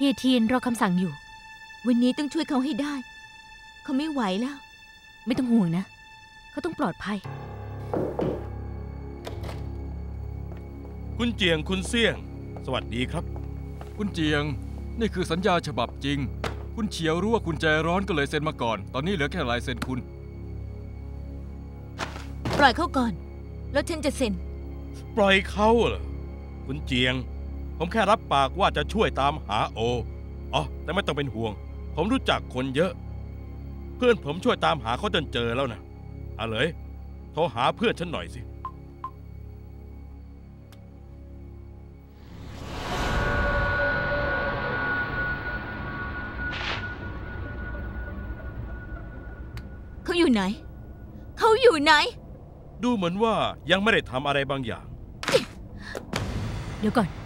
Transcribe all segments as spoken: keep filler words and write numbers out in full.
ฮียเทียนรอคำสั่งอยู่วันนี้ต้องช่วยเขาให้ได้เขาไม่ไหวแล้วไม่ต้องห่วงนะเขาต้องปลอดภัยคุณเจียงคุณเสี่ยงสวัสดีครับคุณเจียงนี่คือสัญญาฉบับจริงคุณเฉียวรู้ว่าคุณใจร้อนก็เลยเซ็นมาก่อนตอนนี้เหลือแค่ลายเซ็นคุณปล่อยเขาก่อนแล้วฉันจะเซ็นปล่อยเขาเหรอคุณเจียงผมแค่รับปากว่าจะช่วยตามหาโออ๋อแต่ไม่ต้องเป็นห่วงผมรู้จักคนเยอะเพื่อนผมช่วยตามหาเขาจนเจอแล้วนะอะเลยโทรหาเพื่อนฉันหน่อยสิเขาอยู่ไหนเขาอยู่ไหนดูเหมือนว่ายังไม่ได้ทำอะไรบางอย่างเดี๋ยวก่อน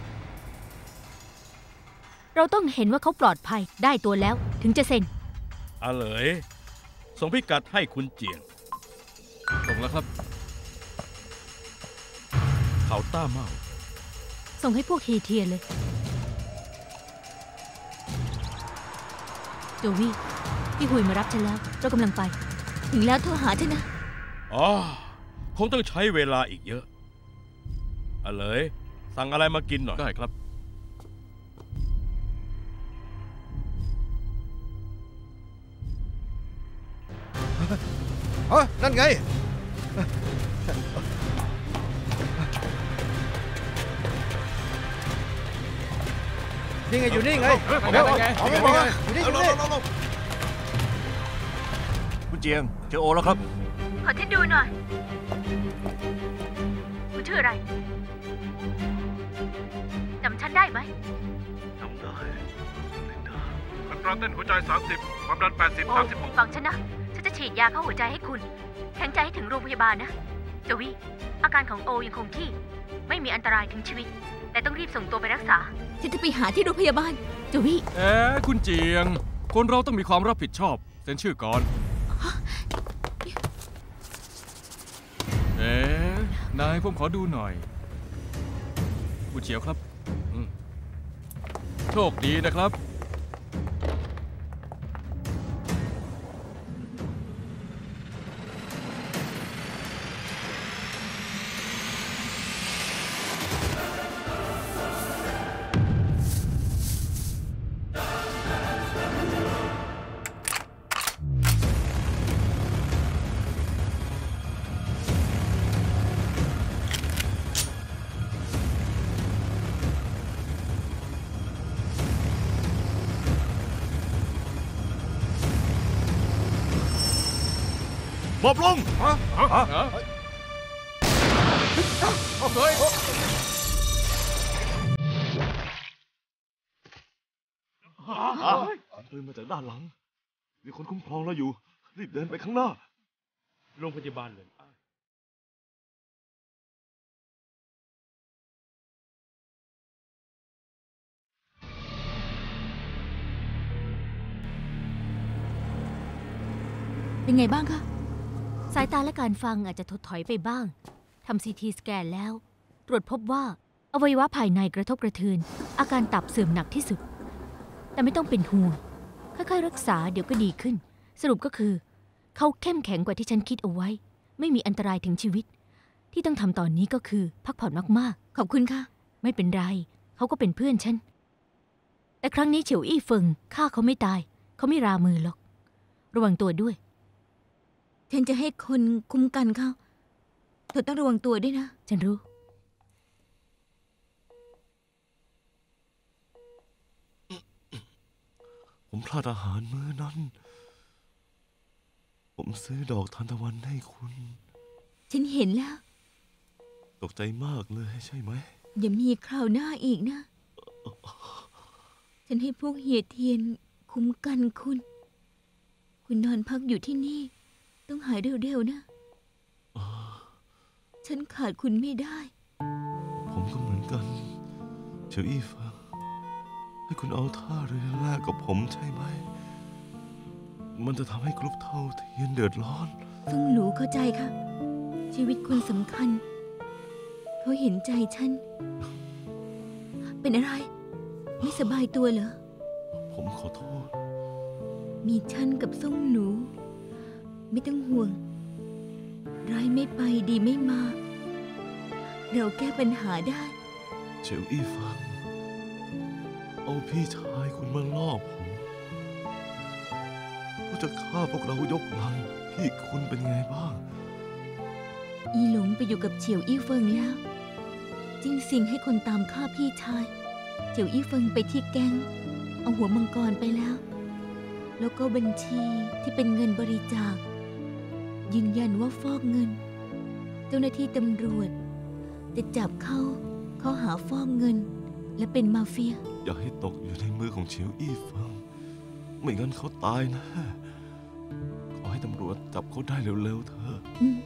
เราต้องเห็นว่าเขาปลอดภัยได้ตัวแล้วถึงจะเซ็นอะเลยส่งพิกัดให้คุณเจียงส่งแล้วครับเขาต้าเมาส่งให้พวกฮีเทียนเลยโจวี่พี่หุยมารับฉันแล้วเรากำลังไปถึงแล้วโทรหาฉันนะอ๋อคงต้องใช้เวลาอีกเยอะอะเลยสั่งอะไรมากินหน่อยได้ครับฮะนั่นไงนี่ไงอยู่นี่ไงเดี๋ยวเอาไม่บอกอยู่นี่อยู่นี่คุณเจียงเจอโอแล้วครับขอฉันดูหน่อยคุณชื่ออะไรจำฉันได้ไหมจำได้ลินดาอัตราเต้นหัวใจสามสิบความดันแปดสิบ สามสิบหกฟังฉันนะฉันจะฉีดยาเข้าหัวใจให้คุณแข็งใจให้ถึงโรงพยาบาลนะโจวี่อาการของโอยังคงที่ไม่มีอันตรายถึงชีวิตแต่ต้องรีบส่งตัวไปรักษาฉันจะไปหาที่โรงพยาบาลโจวี่เอ๊ะคุณเจียงคนเราต้องมีความรับผิดชอบเซ็นชื่อก่อนเอ๊ะนายผมขอดูหน่อยคุณเฉียวครับโชคดีนะครับหมอบลงฮะฮะฮะเฮ้ยเดินมาจากด้านหลังมีคนคุ้มครองเราอยู่รีบเดินไปข้างหน้าโรงพยาบาลเลยเป็นไงบ้างคะสายตาและการฟังอาจจะถดถอยไปบ้างทำซีทีสแกนแล้วตรวจพบว่าอวัยวะภายในกระทบกระเทือนอาการตับเสื่อมหนักที่สุดแต่ไม่ต้องเป็นห่วงค่อยๆรักษาเดี๋ยวก็ดีขึ้นสรุปก็คือเขาเข้มแข็งกว่าที่ฉันคิดเอาไว้ไม่มีอันตรายถึงชีวิตที่ต้องทำตอนนี้ก็คือพักผ่อนมากๆขอบคุณค่ะไม่เป็นไรเขาก็เป็นเพื่อนฉันแต่ครั้งนี้เฉียวอี้เฟิงฆ่าเขาไม่ตายเขาไม่รามือหรอกระวังตัวด้วยฉันจะให้คนคุ้มกันเขาเธอต้องระวังตัวด้วยนะฉันรู้ผมพลาดอาหารมื้อนั้นผมซื้อดอกทานตะวันให้คุณฉันเห็นแล้วตกใจมากเลยใช่ไหมอย่ามีคราวหน้าอีกนะฉันให้พวกเฮียเทียนคุ้มกันคุณคุณนอนพักอยู่ที่นี่ต้องหายเร็วๆนะฉันขาดคุณไม่ได้ผมก็เหมือนกันเฉียวอี้ฟังให้คุณเอาท่าเรือแรกกับผมใช่ไหมมันจะทำให้กรุ๊ปเท่าเทียนเดือดร้อนซึ่งหนูเข้าใจค่ะชีวิตคุณสำคัญเขาเห็นใจฉันเป็นอะไรไม่สบายตัวเหรอผมขอโทษมีฉันกับส้มหนู ไม่ต้องห่วง ร้ายไม่ไปดีไม่มา เราแก้ปัญหาได้เฉียวอี้ฟัง เอาพี่ชายคุณมาล่อผมเขาจะฆ่าพวกเรายกลัง พี่คุณเป็นไงบ้างอีหลงไปอยู่กับเฉียวอี้เฟิงแล้ว จิ้งซิงให้คนตามฆ่าพี่ชาย เฉียวอี้เฟิงไปที่แก๊ง เอาหัวมังกรไปแล้ว แล้วก็บัญชีที่เป็นเงินบริจาค ยืนยันว่าฟอกเงิน เจ้าหน้าที่ตำรวจจะจับเขาเขาหาฟอกเงิน และเป็นมาเฟียอย่าให้ตกอยู่ในมือของเฉียวอี้ฟัง ไม่งั้นเขาตายนะ ขอให้ตำรวจจับเขาได้เร็วๆเถอะอืม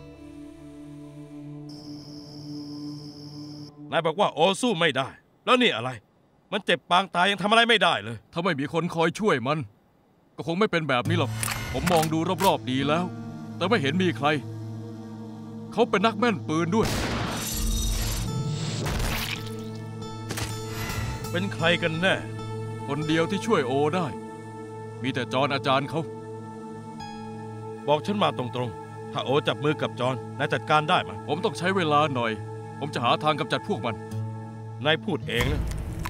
นายบอกว่าโอสู้ไม่ได้ แล้วนี่อะไร มันเจ็บปางตายยังทำอะไรไม่ได้เลยถ้าไม่มีคนคอยช่วยมัน ก็คงไม่เป็นแบบนี้หรอก ผมมองดูรอบๆดีแล้ว แต่ไม่เห็นมีใคร เขาเป็นนักแม่นปืนด้วยเป็นใครกันแน่คนเดียวที่ช่วยโอได้ มีแต่จอนอาจารย์เขาบอกฉันมาตรงๆ ถ้าโอจับมือกับจอห์นนายจัดการได้ไหมผมต้องใช้เวลาหน่อย ผมจะหาทางกำจัดพวกมันนายพูดเองนะ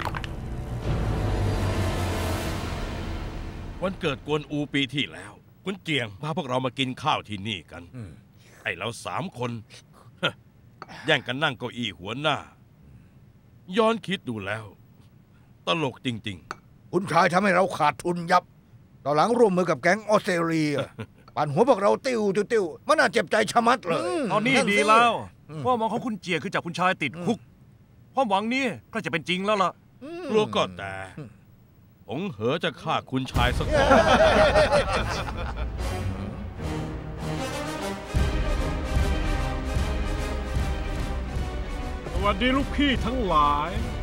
วันเกิดกวนอูปีที่แล้ว คุณเจียงพาพวกเรามากินข้าวที่นี่กัน ไอ้เราสามคน แย่งกันนั่งเก้าอี้หัวหน้า ย้อนคิดดูแล้ว ตลกจริงคุณชายทำให้เราขาดทุนยับ ตอนหลังร่วมมือกับแก๊งออสเตรเลีย ปั่นหัวพวกเราติ้วติ้วติ้วมันน่าเจ็บใจชะมัดเลยตอนนี้ดีแล้วว่ามองของคุณเจียคือจับคุณชายติดคุกความหวังนี้ก็จะเป็นจริงแล้วล่ะๆ กลัวก็แต่หงเหอจะฆ่าคุณชายสักคนสวัสดีลูกพี่ทั้งหลาย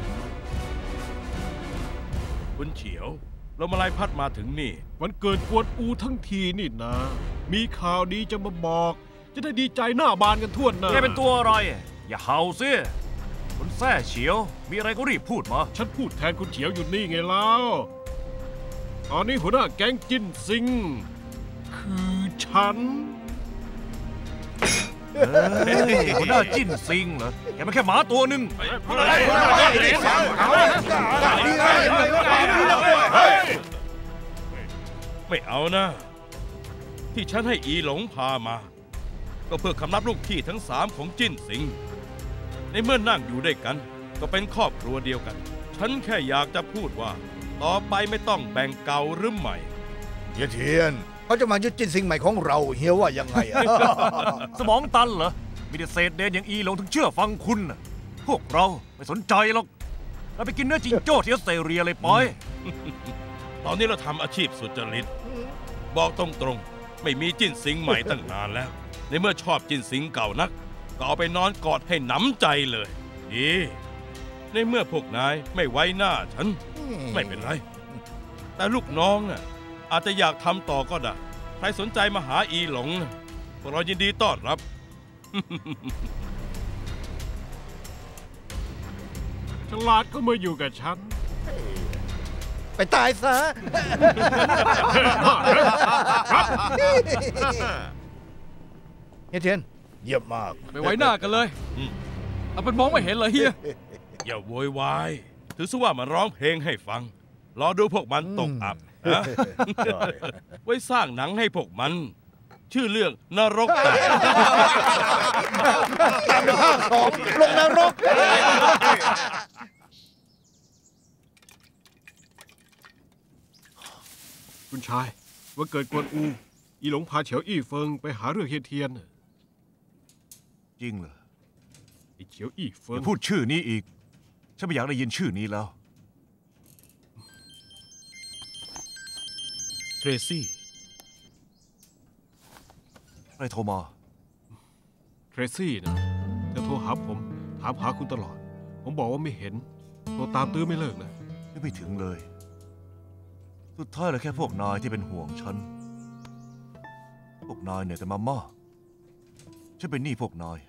คุณเฉียวลมอะไรพัดมาถึงนี่วันเกิดกวนอูทั้งทีนี่นะ มีข่าวดีจะมาบอก จะได้ดีใจหน้าบานกันทั่วหน้าแกเป็นตัวอะไร อย่าเห่าซิคุณแท้เฉียว มีอะไรก็รีบพูดมาฉันพูดแทนคุณเฉียวอยู่นี่ไงแล้ว ตอนนี้หัวหน้าแก๊งจินซิง คือฉันหัวหน้าจิ้นซิงเหรอ แกเป็นแค่หมาตัวหนึ่งไม่เอานะ ที่ฉันให้อีหลงพามา ก็เพื่อคำนับลูกพี่ทั้งสามของจิ้นสิง ในเมื่อนั่งอยู่ด้วยกัน ก็เป็นครอบครัวเดียวกัน ฉันแค่อยากจะพูดว่า ต่อไปไม่ต้องแบ่งเก่าหรือใหม่เฮียเทียนเขาจะมายึดจินซิงใหม่ของเราเฮียว่ายังไงอะสมองตันเหรอ มีแต่เศษเดนอย่างอีหลงถึงเชื่อฟังคุณน่ะพวกเราไม่สนใจหรอก เราไปกินเนื้อจิงโจ้ที่ออสเตรเลียเลยปอยตอนนี้เราทำอาชีพสุจริต บอกตรงๆ ไม่มีจิ้นสิงใหม่ตั้งนานแล้ว ในเมื่อชอบจิ้นสิงเก่านัก ก็เอาไปนอนกอดให้หนำใจเลยดีในเมื่อพวกนายไม่ไว้หน้าฉัน ไม่เป็นไร แต่ลูกน้องน่ะอาจจะอยากทำต่อก็ได้ ใครสนใจมาหาอีหลงน่ะพวกเรายินดีต้อนรับฉลาดก็มาอยู่กับฉันไปตายซะ เฮียเทียนเยี่ยมมากไม่ไว้หน้ากันเลยอืมเอาเป็นมองไม่เห็นเหรอเฮียอย่าโวยวายถือซะว่ามันร้องเพลงให้ฟัง รอดูพวกมันตกอับนะ ไว้สร้างหนังให้พวกมัน ชื่อเรื่องนรกแตกตามไปภาคสองลงนรกคุณชายวันเกิดกวนอู อีหลงพาเฉียวอี้เฟิงไปหาเรื่องเฮียเทียนจริงเหรอไอ้เฉียวอี้เฟิอง ย่าพูดชื่อนี้อีก ฉันไม่อยากได้ยินชื่อนี้แล้วเทรซี่ใครโทรมาเทรซี่นะจะโทรหาผม ถามหาคุณตลอด ผมบอกว่าไม่เห็น โทรตามตื้อไม่เลิกเลยไม่ถึงเลย สุดท้ายเหลือแค่พวกนายที่เป็นห่วงฉัน พวกนายเนี่ยแต่มามากฉันเป็นหนี้พวกนาย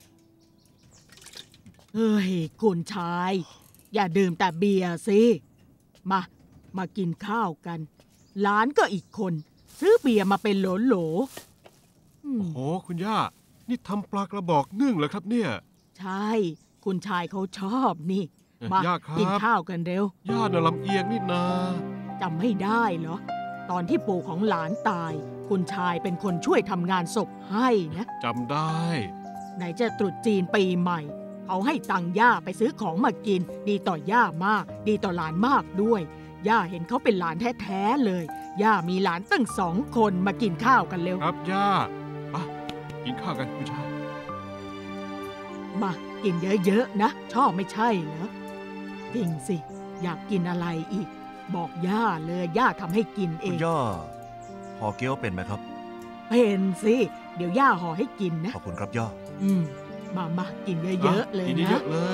เฮ้ยคุณชาย อย่าดื่มแต่เบียร์สิ มามากินข้าวกันหลานก็อีกคนซื้อเบียร์มาเป็นโหลๆอืมโอ้คุณย่า นี่ทำปลากระบอกนึ่งเหรอครับเนี่ยใช่ คุณชายเขาชอบนี่เอ่อมาย่าครับกินข้าวกันเร็วย่าน่ะลำเอียงนี่นาจำไม่ได้เหรอ ตอนที่ปู่ของหลานตาย คุณชายเป็นคนช่วยทำงานศพให้นะจำได้ไหนจะตรุษจีนปีใหม่ เขาให้ตังค์ย่าไปซื้อของมากิน ดีต่อย่ามาก ดีต่อหลานมากด้วย ย่าเห็นเขาเป็นหลานแท้ๆเลย ย่ามีหลานตั้งสองคนมากินข้าวกันเร็วครับย่าอ่ะกินข้าวกันคุณชายมากินเยอะๆนะ ชอบไม่ใช่เหรอจริงสิ อยากกินอะไรอีก บอกย่าเลยย่าทำให้กินเอคุณงย่าห่อเกี๊ยวเป็นไหมครับเป็นสิ เดี๋ยวย่าห่อให้กินนะขอบคุณครับย่าอืม มามากินเยอะๆเลยกินนะเยอะๆเลย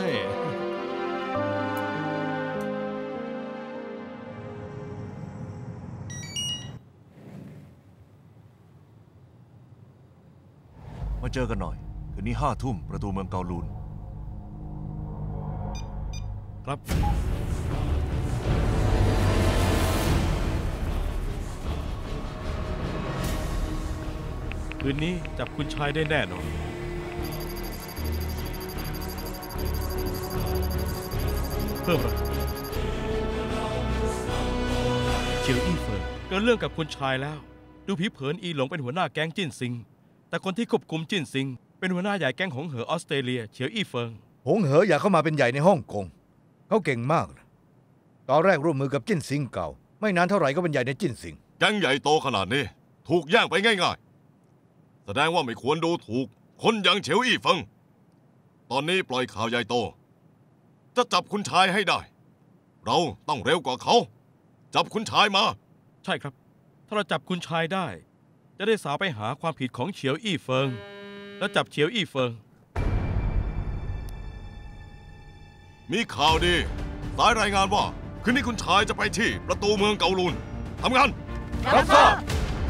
มาเจอกันหน่อย คืนนี้ห้าทุ่มประตูเมืองเกาลูนครับ คืนนี้จับคุณชายได้แน่นอน เพิ่มเลยเฉียวอี้เฟิงเกิดเรื่องกับคุณชายแล้ว ดูผิวเผินอีหลงเป็นหัวหน้าแก๊งจิ้นซิง แต่คนที่ควบคุมจิ้นซิง เป็นหัวหน้าใหญ่แก๊งของเหอออสเตรเลียเฉียวอี้เฟิงหงเหออยากเข้ามาเป็นใหญ่ในฮ่องกงเขาเก่งมากนะตอนแรกร่วมมือกับจิ้นซิงเก่า ไม่นานเท่าไหร่ก็เป็นใหญ่ในจิ้นซิงแก๊งใหญ่โตขนาดนี้ ถูกแย่งไปง่ายๆ แสดงว่าไม่ควรดูถูก คนอย่างเฉียวอี้เฟิง ตอนนี้ปล่อยข่าวใหญ่โต จะจับคุณชายให้ได้ เราต้องเร็วกว่าเขา จับคุณชายมาใช่ครับ ถ้าเราจับคุณชายได้ จะได้สาวไปหาความผิดของเฉียวอี้เฟิง แล้วจับเฉียวอี้เฟิงมีข่าวดี สายรายงานว่า คืนนี้คุณชายจะไปที่ประตูเมืองเกาลูนทำงานรับทราบ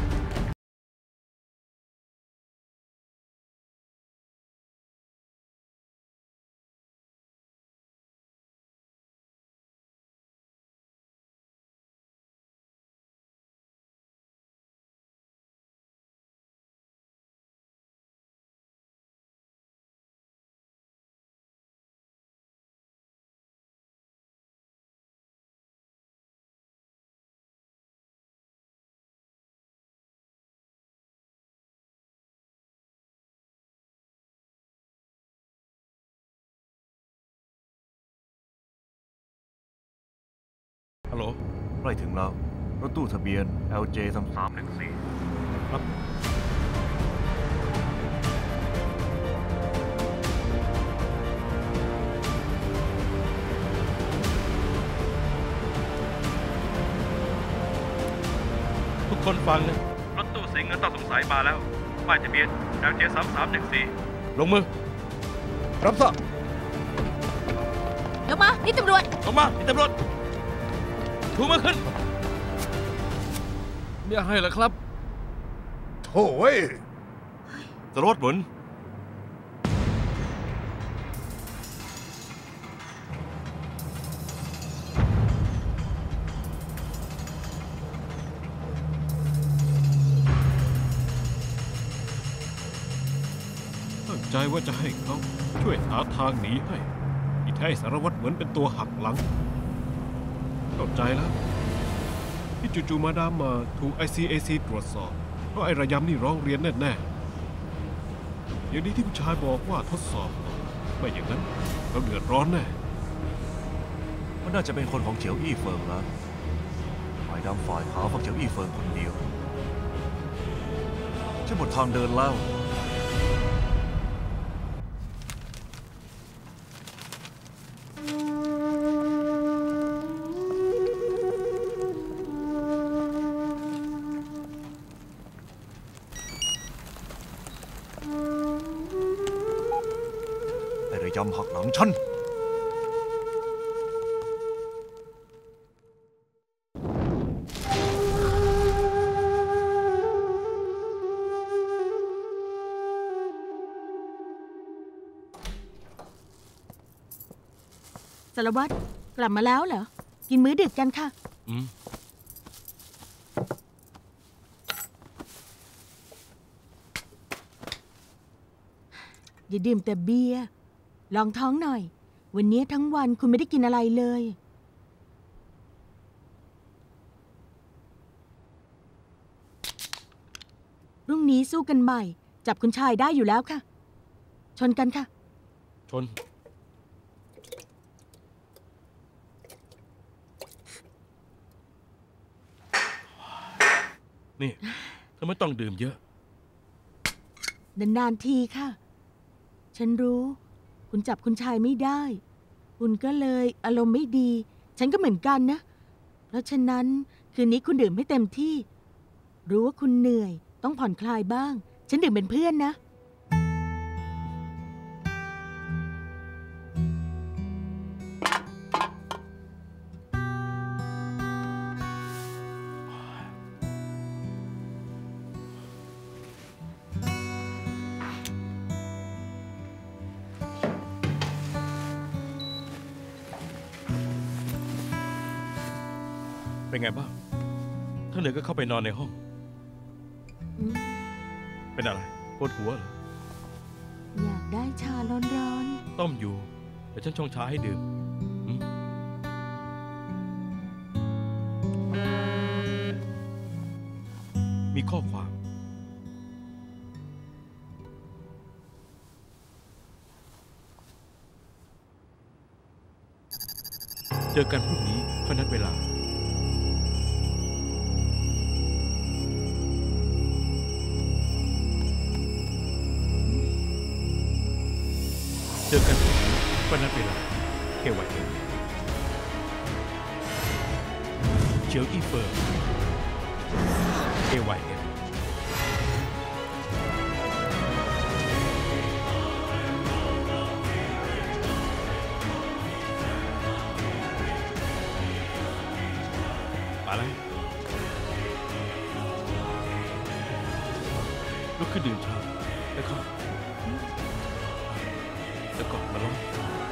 ฮัลโหลใกล้ถึงแล้ว รถตู้ทะเบียน แอล เจ สาม สาม หนึ่ง สี่ครับ ทุกคนฟังนะรถตู้สิงห์ต้องสงสัยมาแล้ว ป้ายทะเบียน แอล เจ สาม สาม หนึ่ง สี่ ลงมือรับทราบลงมา นี่ตำรวจลงมาพี่ตำรวจชูมือขึ้นมีอะไรเหรอครับโถ่เว้ยสารวัตรเหมือนตั้งใจว่าจะให้เขาช่วยหาทางหนีให้ที่แท้สารวัตรเหมือนเป็นตัวหักหลังเข้าใจแล้ว ที่จู่ๆมาดามมาถูก ไอ ซี เอ ซี ตรวจสอบ เพราะไอ้ระยำนี่ร้องเรียนแน่ๆอย่างนี้ที่ผู้ชายบอกว่าทดสอบ ไม่อย่างนั้นเราเดือดร้อนแน่มันน่าจะเป็นคนของเฉียวอี้เฟิงนะฝ่ายดำฝ่ายขาวฝั่งเฉียวอี้เฟิงคนเดียวฉันหมดทางเดินแล้ว ไอ้ระยำหักหลังฉันสารวัตรกลับมาแล้วเหรอ กินมื้อดึกกันค่ะอืมอย่าดื่มแต่เบียร์ลองท้องหน่อย วันนี้ทั้งวันคุณไม่ได้กินอะไรเลยพรุ่งนี้สู้กันใหม่ จับคุณชายได้อยู่แล้วค่ะ ชนกันค่ะชน นี่เธอไม่ต้องดื่มเยอะนานๆทีค่ะ ฉันรู้ คุณจับคุณชายไม่ได้ คุณก็เลยอารมณ์ไม่ดี ฉันก็เหมือนกันนะ เพราะฉะนั้นคืนนี้คุณดื่มให้เต็มที่ รู้ว่าคุณเหนื่อย ต้องผ่อนคลายบ้าง ฉันดื่มเป็นเพื่อนนะเป็นไงบ้าง ถ้าเหนื่อยก็เข้าไปนอนในห้องอืมเป็นอะไรปวดหัวเหรออยากได้ชาร้อนต้มอยู่ เดี๋ยวฉันชงชาให้ดื่มอืมมีข้อความ เจอกันพรุ่งนี้ค่อยนัดเวลา เจอกันพรุ่งนี้ค่อยนัดเวลาเคไวเอ็มเฉียวอี้เฟิงเคไวเอ็มอะไรลุกขึ้นดื่มชาแล้วก็แล้วก็มาลอง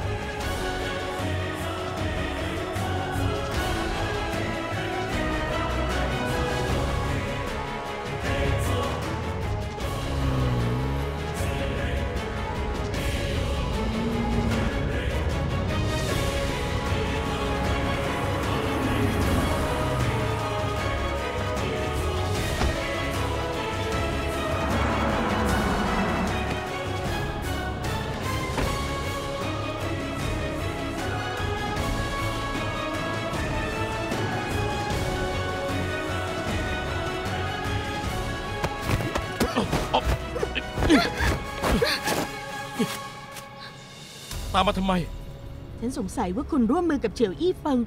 ตามมาทำไมๆ ฉันสงสัยว่าคุณร่วมมือกับเฉียวอี้เฟิง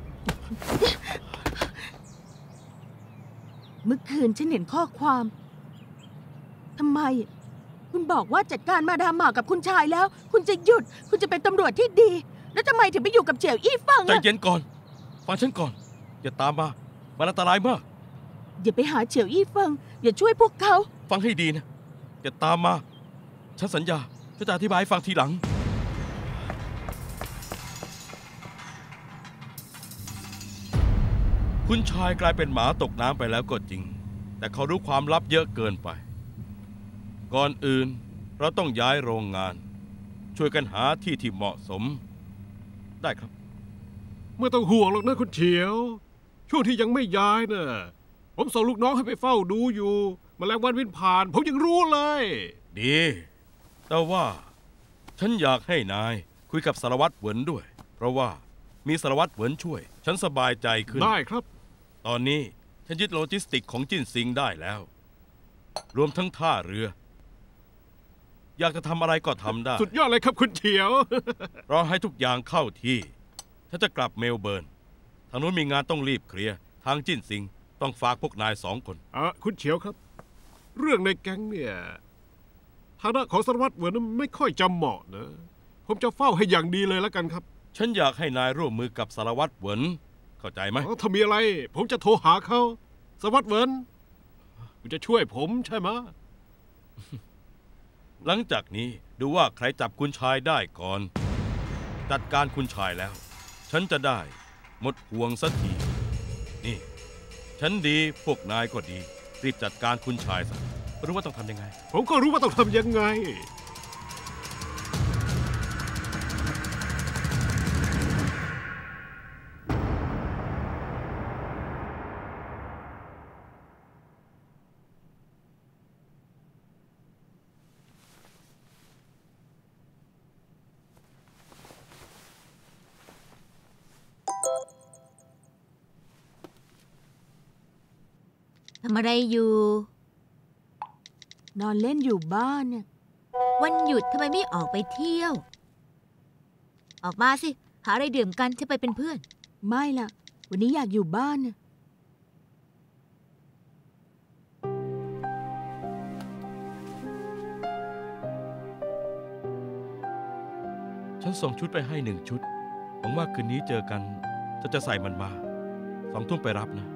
เมื่อคืนฉันเห็นข้อความทำไม คุณบอกว่าจัดการมาดามหมากับคุณชายแล้ว คุณจะหยุด คุณจะเป็นตำรวจที่ดี แล้วทำไมถึงไปอยู่กับเฉียวอี้เฟิงใจอะเย็นก่อน ฟังฉันก่อน อย่าตามมา มันอันตรายมากอย่าไปหาเฉียวอี้เฟิง อย่าช่วยพวกเขาฟังให้ดีนะ อย่าตามมา ฉันสัญญาฉันจะอธิบายให้ฟังทีหลัง คุณชายกลายเป็นหมาตกน้ำไปแล้วก็จริง แต่เขารู้ความลับเยอะเกินไป ก่อนอื่นเราต้องย้ายโรงงาน ช่วยกันหาที่ที่เหมาะสม ได้ครับไม่ต้องห่วงหรอกนะคุณเฉียว ช่วงที่ยังไม่ย้ายน่ะผมส่งลูกน้องให้ไปเฝ้าดูอยู่แมลงวันบินผ่าน ผมยังรู้เลยดี แต่ว่าฉันอยากให้นายคุยกับสารวัตรเหวินด้วย เพราะว่ามีสารวัตรเหวินช่วย ฉันสบายใจขึ้นได้ครับตอนนี้ฉันยึดโลจิสติกของจิ้นซิงได้แล้ว รวมทั้งท่าเรือ อยากจะทำอะไรก็ทำได้สุดยอดเลยครับคุณเฉียวรอให้ทุกอย่างเข้าที่ฉันจะกลับเมลเบิร์นทางนู้นมีงานต้องรีบเคลียร์ทางจิ้นซิงต้องฝากพวกนายสองคนอ่ะคุณเฉียวครับ เรื่องในแก๊งเนี่ยฐานะของสารวัตรเหวินไม่ค่อยจะเหมาะนะ ผมจะเฝ้าให้อย่างดีเลยแล้วกันครับฉันอยากให้นายร่วมมือกับสารวัตรเหวินเข้าใจไหมอ๋อถ้ามีอะไร ผมจะโทรหาเขาสารวัตรเหวินคุณจะช่วยผมใช่ไหมหลังจากนี้ดูว่าใครจับคุณชายได้ก่อน จัดการคุณชายแล้ว ฉันจะได้หมดห่วงสักทีนี่ ฉันดีพวกนายก็ดี รีบจัดการคุณชายซะรู้ว่าต้องทำยังไงผมก็รู้ว่าต้องทำยังไงทำอะไรอยู่นอนเล่นอยู่บ้านเนี่ยวันหยุดทำไมไม่ออกไปเที่ยว ออกมาสิ หาอะไรดื่มกันจะไปเป็นเพื่อนไม่ล่ะ วันนี้อยากอยู่บ้านน่ะฉันส่งชุดไปให้หนึ่งชุดหวังว่าคืนนี้เจอกันจะจะใส่มันมาสองทุ่มไปรับนะ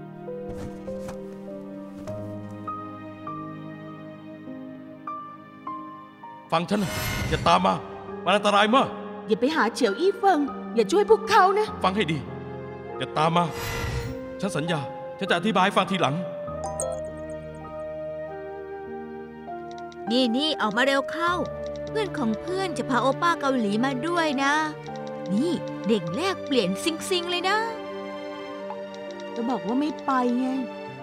ฟังฉันนะอย่าตามมามันอันตรายมากอย่าไปหาเฉียวอี้เฟิง อย่าช่วยพวกเขานะฟังให้ดีอย่าตามมาฉันสัญญาฉันจะอธิบายให้ฟังทีหลังนี่นี่ออกมาเร็วเข้า เพื่อนของเพื่อนจะพาโอป้าเกาหลีมาด้วยนะ นี่เด็กแลกเปลี่ยนซิงซิงเลยนะจะบอกว่าไม่ไปไง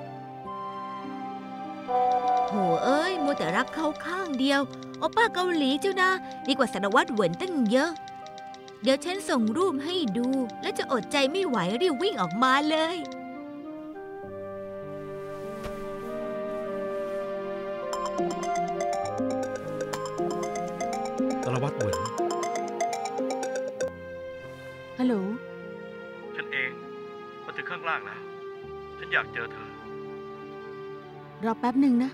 โหเอ้ยมัวแต่รักเขาข้างเดียวโอป้าเกาหลีเจ้านะดีกว่าสารวัตรเหวินตั้งเยอะ เดี๋ยวฉันส่งรูปให้ดู แล้วจะอดใจไม่ไหวรีบวิ่งออกมาเลยสารวัตรเหวินฮัลโหลฉันเองมาถึงข้างล่างแล้วฉันอยากเจอเธอรอแป๊บหนึ่งนะ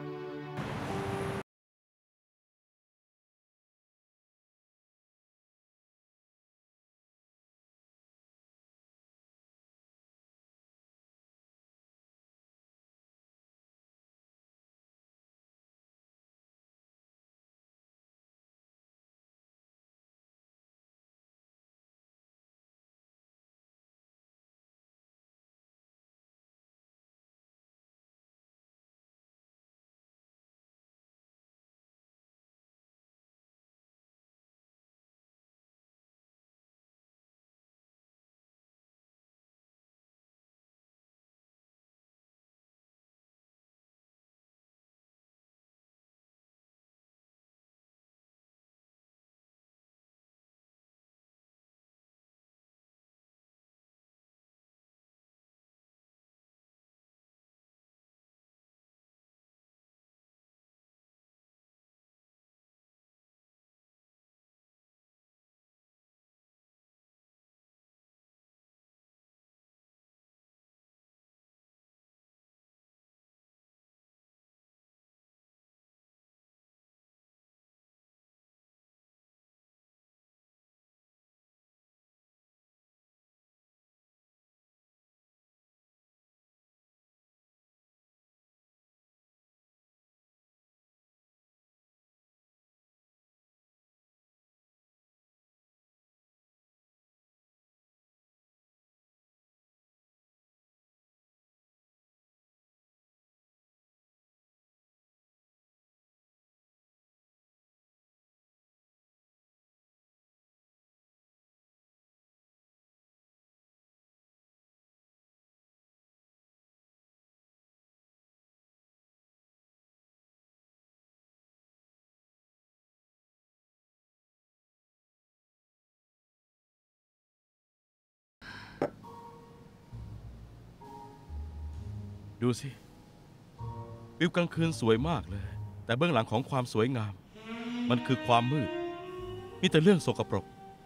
ดูสิวิวกลางคืนสวยมากเลย แต่เบื้องหลังของความสวยงาม มันคือความมืดมีแต่เรื่องสกปรก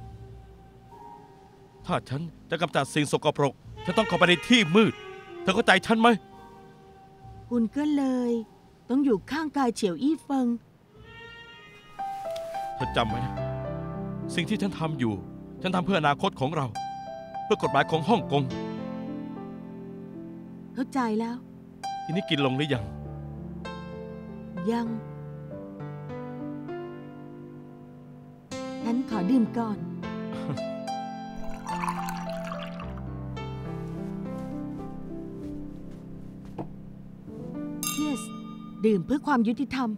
ถ้าฉันจะกำจัดสิ่งสกปรกฉันต้องเข้าไปในที่มืดเธอเข้าใจฉันไหมคุณก็เลย ต้องอยู่ข้างกายเฉียวอี้เฟิงเธอจำไว้นะสิ่งที่ฉันทำอยู่ฉันทำเพื่ออนาคตของเรา เพื่อกฎหมายของฮ่องกงเข้าใจแล้วทีนี้กินลงหรือยังยังฉันขอดื่มก่อนนดื่มเพื่อความยุติธรรม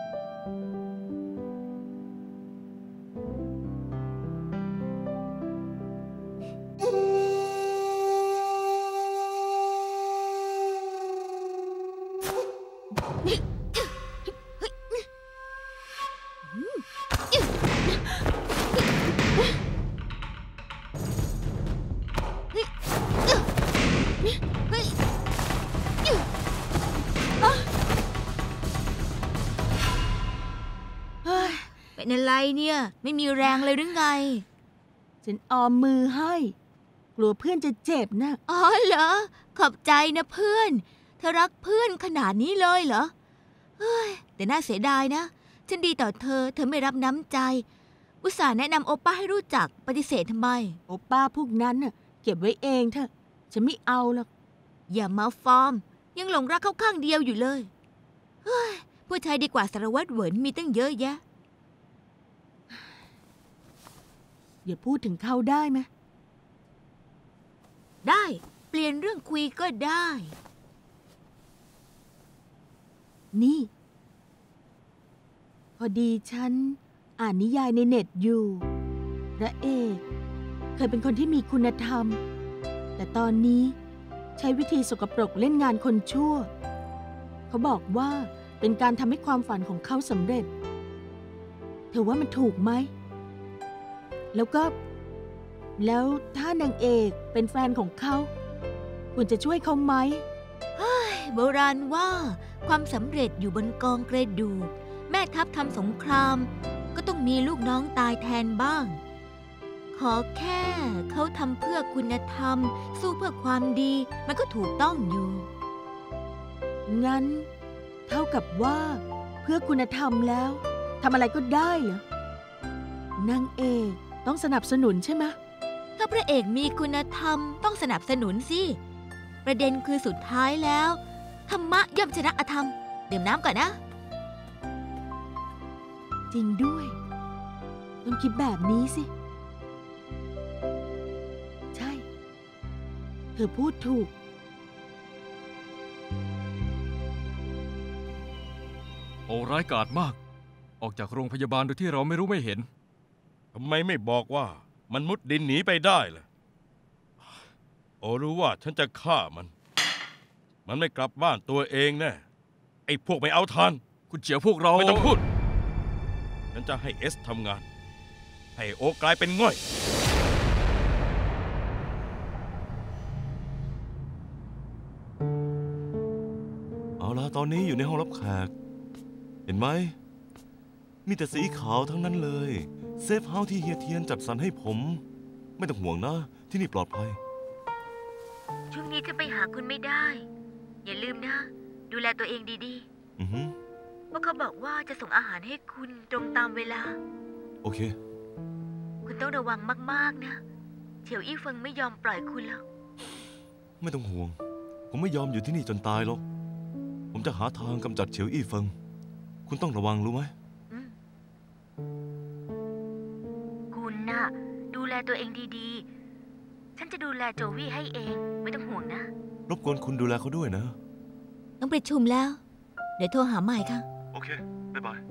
เป็นอะไรเนี่ยไม่มีแรงเลยหรือไงฉันออมมือให้ กลัวเพื่อนจะเจ็บนะอ๋อเหรอขอบใจนะเพื่อนเธอรักเพื่อนขนาดนี้เลยเหรอเฮ้ยแต่น่าเสียดายนะฉันดีต่อเธอเธอไม่รับน้ำใจอุตส่าห์แนะนำโอป้าให้รู้จักปฏิเสธทำไมโอป้าพวกนั้นน่ะเก็บไว้เองเถอะฉันไม่เอาหรอกอย่ามาฟอร์มยังหลงรักเขาข้างเดียวอยู่เลยเฮ้ยผู้ชายดีกว่าสารวัตรเหวินมีตั้งเยอะแยะอย่าพูดถึงเขาได้ไหมได้เปลี่ยนเรื่องคุยก็ได้นี่ พอดีฉันอ่านนิยายในเน็ตอยู่พระเอกเคยเป็นคนที่มีคุณธรรม แต่ตอนนี้ใช้วิธีสกปรกเล่นงานคนชั่ว เขาบอกว่าเป็นการทำให้ความฝันของเขาสำเร็จเธอว่ามันถูกไหมแล้วก็แล้วถ้านางเอกเป็นแฟนของเขาคุณจะช่วยเขาไหมโบราณว่าความสำเร็จอยู่บนกองกระดูกแม่ทัพทำสงครามก็ต้องมีลูกน้องตายแทนบ้าง ขอแค่เขาทำเพื่อคุณธรรมสู้เพื่อความดีมันก็ถูกต้องอยู่งั้นเท่ากับว่าเพื่อคุณธรรมแล้วทำอะไรก็ได้เหรอนางเอกต้องสนับสนุนใช่ไหมถ้าพระเอกมีคุณธรรมต้องสนับสนุนสิประเด็นคือสุดท้ายแล้วธรรมะย่อมชนะอธรรมดื่มน้ำก่อนนะจริงด้วยต้องคิดแบบนี้สิใช่เธอพูดถูกโอ้ร้ายกาจมากออกจากโรงพยาบาลโดยที่เราไม่รู้ไม่เห็นทำไมไม่บอกว่ามันมุดดินหนีไปได้ล่ะโอรู้ว่าฉันจะฆ่ามัน มันไม่กลับบ้านตัวเองแน่ไอ้พวกไม่เอาทานคุณเฉียวพวกเราไม่ต้องพูด ฉันจะให้เอสทำงาน ให้โอกลายเป็นง่อยเอาล่ะตอนนี้อยู่ในห้องรับแขก เห็นไหมมีแต่สีขาวทั้งนั้นเลยเซฟเฮาส์ที่เฮียเทียนจัดสรรให้ผม ไม่ต้องห่วงนะที่นี่ปลอดภัยช่วงนี้จะไปหาคุณไม่ได้ อย่าลืมนะดูแลตัวเองดีอือฮึๆเพราะเขาบอกว่าจะส่งอาหารให้คุณตรงตามเวลาโอเคคุณต้องระวังมากๆนะเฉียวอี้เฟิงไม่ยอมปล่อยคุณหรอกไม่ต้องห่วง ผมไม่ยอมอยู่ที่นี่จนตายหรอกผมจะหาทางกำจัดเฉียวอี้เฟิงคุณต้องระวังรู้ไหมคุณน่ะดูแลตัวเองดีๆฉันจะดูแลโจวี่ให้เองไม่ต้องห่วงนะรบกวนคุณดูแลเขาด้วยนะต้องประชุมแล้ว เดี๋ยวโทรหาใหม่ค่ะโอเค บ๊ายบาย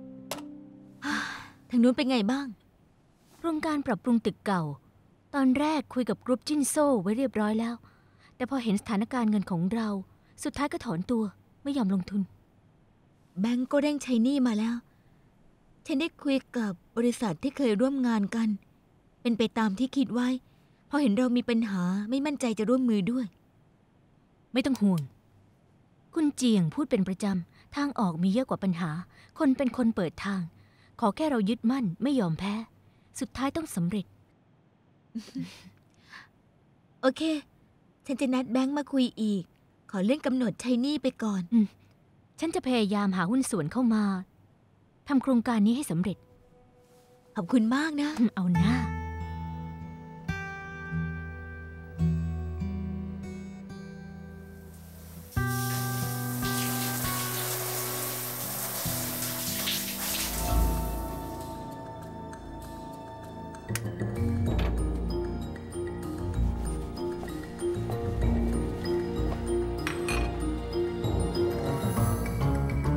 ทางนู้นเป็นไงบ้างโครงการปรับปรุงตึกเก่า ตอนแรกคุยกับกรุ๊ปจิ้นโซ่ไว้เรียบร้อยแล้ว แต่พอเห็นสถานการณ์เงินของเรา สุดท้ายก็ถอนตัวไม่ยอมลงทุนแบงก์ก็เร่งใช้หนี้มาแล้ว ฉันได้คุยกับบริษัทที่เคยร่วมงานกัน เป็นไปตามที่คิดไว้ พอเห็นเรามีปัญหาไม่มั่นใจจะร่วมมือด้วยไม่ต้องห่วง คุณเจียงพูดเป็นประจำทางออกมีเยอะกว่าปัญหา คนเป็นคนเปิดทาง ขอแค่เรายึดมั่นไม่ยอมแพ้ สุดท้ายต้องสำเร็จโอเค ฉันจะนัดแบงก์มาคุยอีก ขอเลื่อนกำหนดใช้หนี้ไปก่อนอืมฉันจะพยายามหาหุ้นส่วนเข้ามาทำโครงการนี้ให้สำเร็จขอบคุณมากนะเอาหน้าเ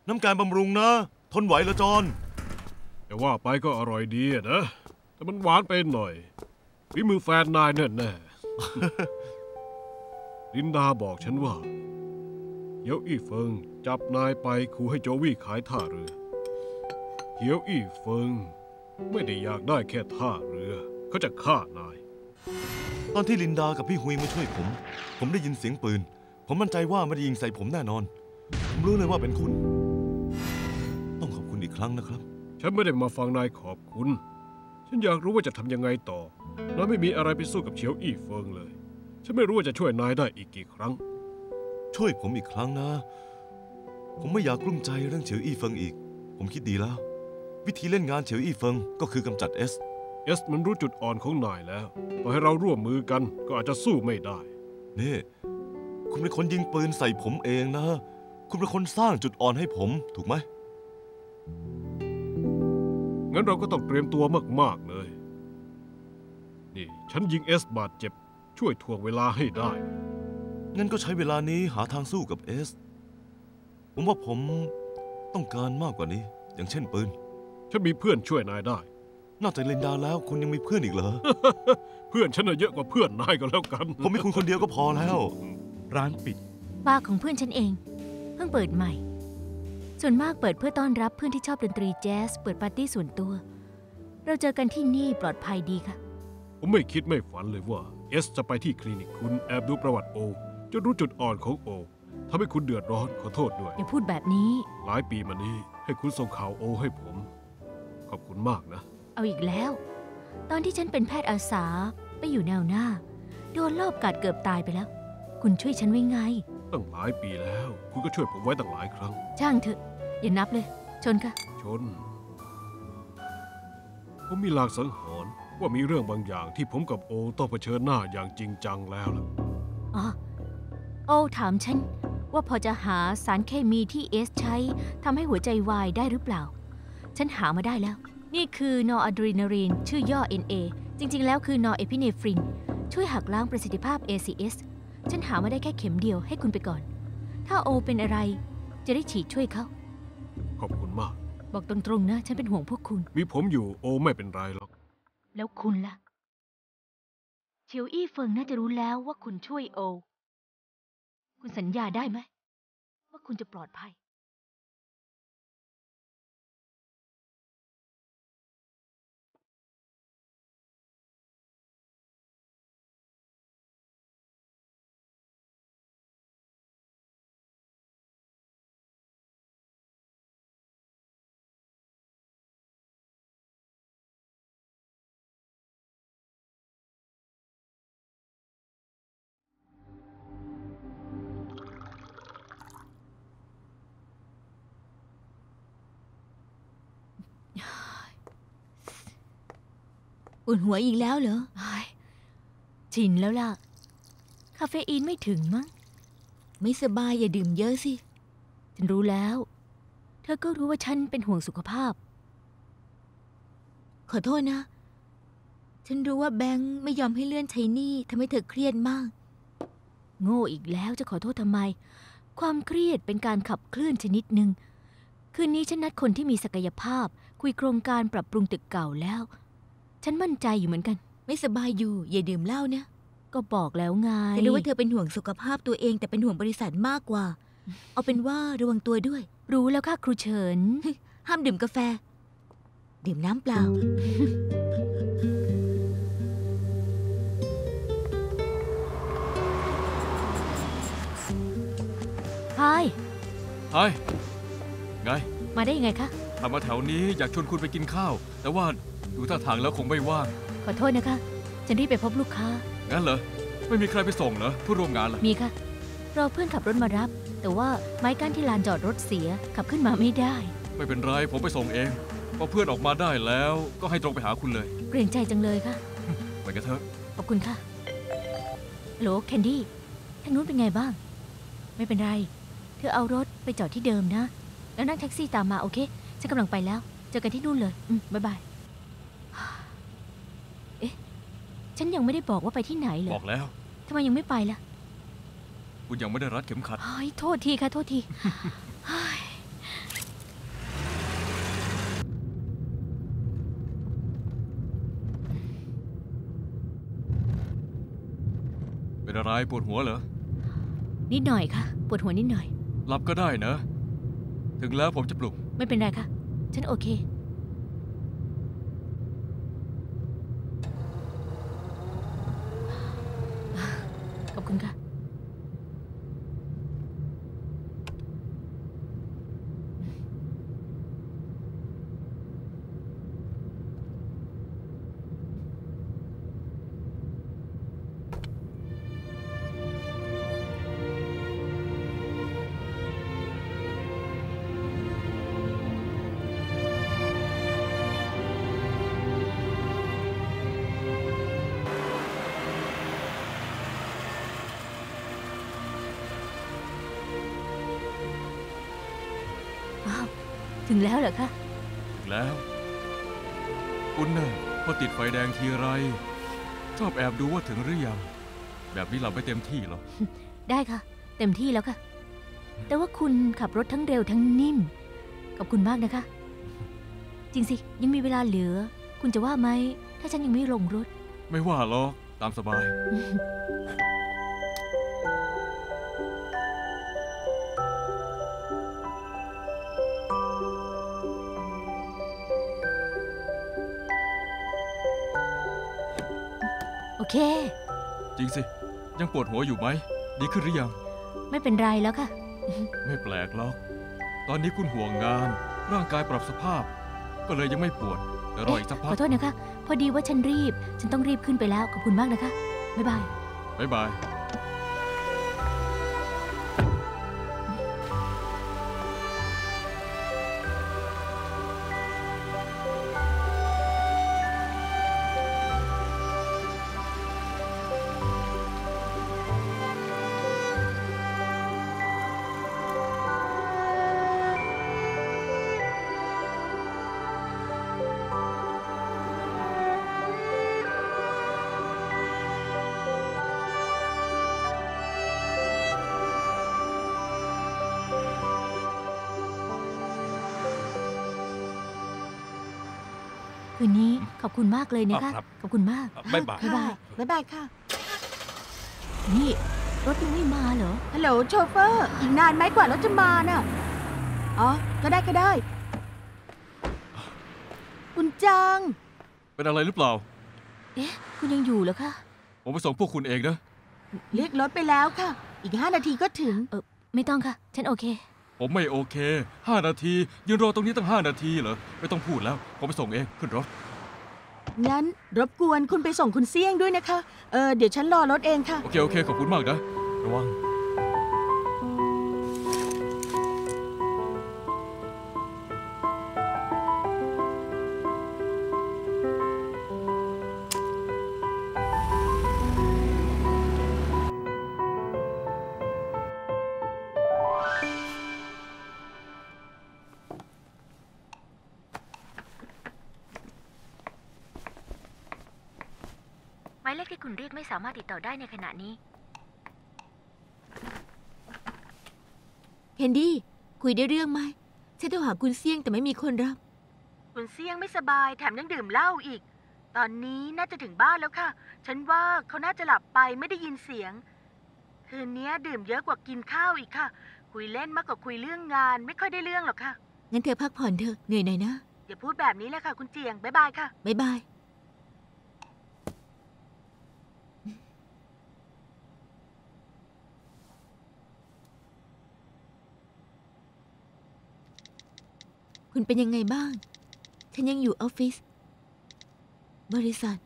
น้ำการบำรุงนะ ทนไหวเหรอจอนแต่ว่าไปก็อร่อยดีอะนะ แต่มันหวานไปหน่อยฝีมือแฟนนายแน่แน่ๆ ลินดาบอกฉันว่าเฮียวอี้เฟิงจับนายไปขู่ให้โจวี่ขายท่าเรือเฮียวอี้เฟิงไม่ได้อยากได้แค่ท่าเรือเขาจะฆ่านายตอนที่ลินดากับพี่ฮุยมาช่วยผม ผมได้ยินเสียงปืน ผมมั่นใจว่าไม่ได้ยิงใส่ผมแน่นอน ผมรู้เลยว่าเป็นคุณ ต้องขอบคุณอีกครั้งนะครับฉันไม่ได้มาฟังนายขอบคุณ ฉันอยากรู้ว่าจะทำยังไงต่อนายไม่มีอะไรไปสู้กับเฉียวอี้เฟิงเลย ฉันไม่รู้ว่าจะช่วยนายได้อีกกี่ครั้งช่วยผมอีกครั้งนะ ผมไม่อยากกลุ้มใจเรื่องเฉียวอี้เฟิงอีก ผมคิดดีแล้ว วิธีเล่นงานเฉียวอี้เฟิงก็คือกำจัดเอสเอสมันรู้จุดอ่อนของนายแล้ว ต่อให้เราร่วมมือกันก็อาจจะสู้ไม่ได้นี่ คุณเป็นคนยิงปืนใส่ผมเองนะ คุณเป็นคนสร้างจุดอ่อนให้ผม ถูกไหมงั้นเราก็ต้องเตรียมตัวมากๆเลย นี่ฉันยิงเอสบาดเจ็บ ช่วยทวงเวลาให้ได้งั้นก็ใช้เวลานี้หาทางสู้กับเอส ผมว่าผมต้องการมากกว่านี้ อย่างเช่นปืนฉันมีเพื่อนช่วยนายได้นอกจากลินดาแล้วคุณยังมีเพื่อนอีกเหรอเพื่อนฉันน่ะเยอะกว่าเพื่อนนายก็แล้วกันผมมีคุณคนเดียวก็พอแล้วร้านปิดบาร์ของเพื่อนฉันเอง เพิ่งเปิดใหม่ ส่วนมากเปิดเพื่อต้อนรับเพื่อนที่ชอบดนตรีแจ๊สเปิดปาร์ตี้ส่วนตัว เราเจอกันที่นี่ปลอดภัยดีค่ะผมไม่คิดไม่ฝันเลยว่าเอสจะไปที่คลินิกคุณแอบดูประวัติโอจนรู้จุดอ่อนของโอทำให้คุณเดือดร้อนขอโทษด้วยอย่าพูดแบบนี้หลายปีมานี้ให้คุณส่งข่าวโอให้ผม ขอบคุณมากนะเอาอีกแล้ว ตอนที่ฉันเป็นแพทย์อาสาไปอยู่แนวหน้า โดนรอบกัดเกือบตายไปแล้ว คุณช่วยฉันไว้ไงตั้งหลายปีแล้ว คุณก็ช่วยผมไว้ตั้งหลายครั้งช่างเถอะอย่านับเลย ชนค่ะชน ผมมีลางสังหรณ์ว่ามีเรื่องบางอย่างที่ผมกับโอต้องเผชิญหน้าอย่างจริงจังแล้วล่ะอ๋อ โอถามฉันว่าพอจะหาสารเคมีที่เอสใช้ทำให้หัวใจวายได้หรือเปล่า ฉันหามาได้แล้ว นี่คือนอร์อะดรีนาลีนชื่อย่อ เอ็น เอ จริง ๆ แล้วคือนอร์เอพิเนฟรินช่วยหักล้างประสิทธิภาพ เอ ซี เอส ฉันหามาได้แค่เข็มเดียวให้คุณไปก่อน ถ้าโอเป็นอะไรจะได้ฉีดช่วยเขาขอบคุณมากบอกตรงๆนะ ฉันเป็นห่วงพวกคุณมีผมอยู่โอไม่เป็นไรหรอกแล้วคุณล่ะ เฉียวอี้เฟิงน่าจะรู้แล้วว่าคุณช่วยโอ คุณสัญญาได้ไหมว่าคุณจะปลอดภัยปวดหัวอีกแล้วเหรอเฮ้ยชินแล้วล่ะ คาเฟอีนไม่ถึงมั้งไม่สบายอย่าดื่มเยอะสิฉันรู้แล้ว เธอก็รู้ว่าฉันเป็นห่วงสุขภาพขอโทษนะ ฉันรู้ว่าแบงค์ไม่ยอมให้เลื่อนใช้หนี้ทำให้เธอเครียดมากโง่อีกแล้วจะขอโทษทำไม ความเครียดเป็นการขับเคลื่อนชนิดหนึ่ง คืนนี้ฉันนัดคนที่มีศักยภาพ คุยโครงการปรับปรุงตึกเก่าแล้ว ฉันมั่นใจอยู่เหมือนกันไม่สบายอยู่อย่าดื่มเหล้านะก็บอกแล้วไงฉันรู้ว่าเธอเป็นห่วงสุขภาพตัวเองแต่เป็นห่วงบริษัทมากกว่า เอาเป็นว่าระวังตัวด้วยรู้แล้วค่ะครูเฉินห้ามดื่มกาแฟ ดื่มน้ำเปล่าฮายไอ้ไงมาได้ยังไงคะผ่านมาแถวนี้อยากชวนคุณไปกินข้าว แต่ว่าดูท่าทางแล้วคงไม่ว่างขอโทษนะคะ ฉันรีบไปพบลูกค้างั้นเหรอ ไม่มีใครไปส่งเหรอผู้ร่วมงานล่ะมีค่ะ รอเพื่อนขับรถมารับ แต่ว่าไม้กั้นที่ลานจอดรถเสีย ขับขึ้นมาไม่ได้ไม่เป็นไรผมไปส่งเองพอเพื่อนออกมาได้แล้วก็ให้ตรงไปหาคุณเลยเกรงใจจังเลยค่ะไปกันเถอะขอบคุณค่ะโหลแคนดี้ ทางนู้นเป็นไงบ้าง ไม่เป็นไร เธอเอารถไปจอดที่เดิมนะ แล้วนั่งแท็กซี่ตามมาโอเค ฉันกำลังไปแล้ว เจอกันที่นู่นเลย อืมบ๊ายบาย เอ๊ะ ฉันยังไม่ได้บอกว่าไปที่ไหนเลยบอกแล้วทำไมยังไม่ไปล่ะคุณยังไม่ได้รัดเข็มขัดเฮ้ยโทษทีค่ะ โทษทีเฮ้ยอะไรปวดหัวเหรอนิดหน่อยค่ะ ปวดหัวนิดหน่อยหลับก็ได้นะ ถึงแล้วผมจะปลุกไม่เป็นไรค่ะ ฉันโอเค ขอบคุณค่ะ ว้าว ถึงแล้วเหรอคะถึงแล้ว คุณน่ะพอติดไฟแดงทีไร ชอบแอบดูว่าถึงหรือยัง แบบนี้เราไม่เต็มที่หรอกได้ค่ะ เต็มที่แล้วค่ะ แต่ว่าคุณขับรถทั้งเร็วทั้งนิ่ม ขอบคุณมากนะคะ จริงสิ ยังมีเวลาเหลือ คุณจะว่าไหม ถ้าฉันยังไม่ลงรถไม่ว่าหรอกตามสบายโอเคจริงสิ ยังปวดหัวอยู่ไหม ดีขึ้นหรือยังไม่เป็นไรแล้วค่ะไม่แปลกหรอก ตอนนี้คุณห่วงงาน ร่างกายปรับสภาพ ก็เลยยังไม่ปวด แต่รออีกสักพัขกอโทษนะคะ พอดีว่าฉันรีบ ฉันต้องรีบขึ้นไปแล้ว ขอบคุณมากนะคะ บ๊ายบายบ๊ายบายคืนนี้ขอบคุณมากเลยนะคะครับขอบคุณมากบ๊ายบายบ๊ายบายบ๊ายบายค่ะนี่ รถยังไม่มาเหรอฮัลโหลโชเฟอร์ อีกนานไหมกว่ารถจะมาน่ะ อ๋อ ก็ได้ก็ได้ คุณจังเป็นอะไรหรือเปล่าเอ๊ะ คุณยังอยู่เหรอคะผมไปส่งพวกคุณเองนะเรียกรถไปแล้วค่ะ อีกห้านาทีก็ถึงเออไม่ต้องค่ะ ฉันโอเคผมไม่โอเคห้านาที ยืนรอตรงนี้ตั้งห้านาทีเหรอ ไม่ต้องพูดแล้ว ผมไปส่งเอง ขึ้นรถงั้นรบกวนคุณไปส่งคุณเสี่ยงด้วยนะคะ เออ เดี๋ยวฉันรอรถเองค่ะโอเค โอเค ขอบคุณมากนะ ระวังหมายเลขที่คุณเรียกไม่สามารถติดต่อได้ในขณะนี้เคนดี้ คุยได้เรื่องไหมฉันโทรหาคุณเสี่ยงแต่ไม่มีคนรับคุณเสี่ยงไม่สบายแถมยังดื่มเหล้าอีก ตอนนี้น่าจะถึงบ้านแล้วค่ะ ฉันว่าเขาน่าจะหลับไปไม่ได้ยินเสียง คืนนี้ดื่มเยอะกว่ากินข้าวอีกค่ะ คุยเล่นมากกว่าคุยเรื่องงานไม่ค่อยได้เรื่องหรอกค่ะงั้นเธอพักผ่อนเถอะ เหนื่อยหน่อยนะอย่าพูดแบบนี้เลยค่ะ คุณเจียง บ๊ายบายค่ะบ๊ายบาย คุณเป็นยังไงบ้าง ฉันยังอยู่ออฟฟิศ บริษัท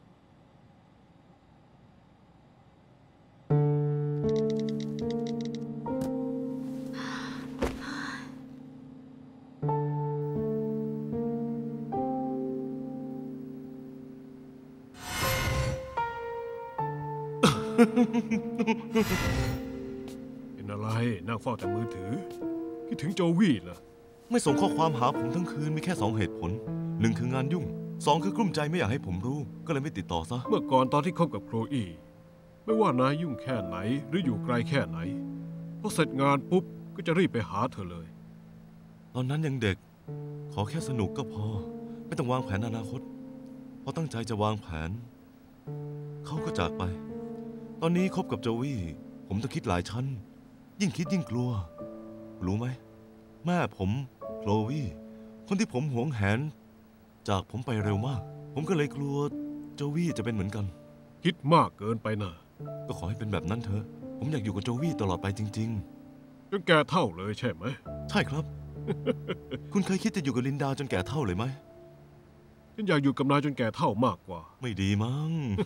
เป็นอะไรนั่งเฝ้าแต่มือถือ คิดถึงโจวี่เหรอไม่ส่งข้อความหาผมทั้งคืนมีแค่สองเหตุผลหนึ่งคืองานยุ่งสองคือกลุ้มใจไม่อยากให้ผมรู้ ก็เลยไม่ติดต่อซะเมื่อก่อนตอนที่คบกับโคลอีไม่ว่านายยุ่งแค่ไหนหรืออยู่ไกลแค่ไหนพอเสร็จงานปุ๊บก็จะรีบไปหาเธอเลยตอนนั้นยังเด็ก ขอแค่สนุกก็พอ ไม่ต้องวางแผนอนาคตพอตั้งใจจะวางแผน เขาก็จากไปตอนนี้คบกับโจวี่ผมต้องคิดหลายชั้น ยิ่งคิดยิ่งกลัว รู้ไหม แม่ผมโคลวี่คนที่ผมหวงแหน จากผมไปเร็วมาก ผมก็เลยกลัวโจวี่จะเป็นเหมือนกันคิดมากเกินไปนะก็ขอให้เป็นแบบนั้นเถอะ ผมอยากอยู่กับโจวี่ตลอดไปจริงจนแก่เท่าเลยใช่ไหมๆ ใช่ครับ คุณเคยคิดจะอยู่กับลินดาจนแก่เท่าเลยไหมฉันอยากอยู่กับนายจนแก่เท่ามากกว่าไม่ดีมั้ง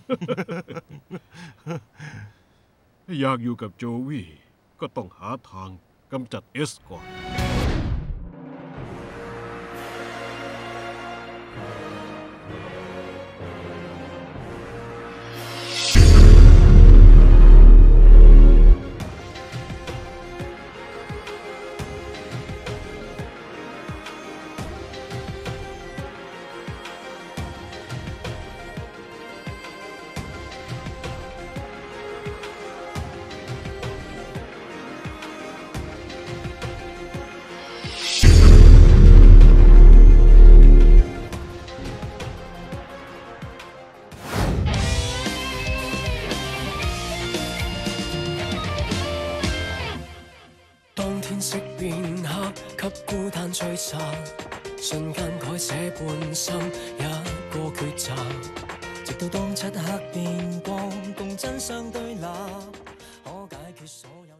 ถ้าอยากอยู่กับโจวี่ก็ต้องหาทางกำจัดเอสก่อน當天色變黑，給孤單追殺，瞬間改寫半生一個抉擇，直到當漆黑變光，共真相對立，可解決所有。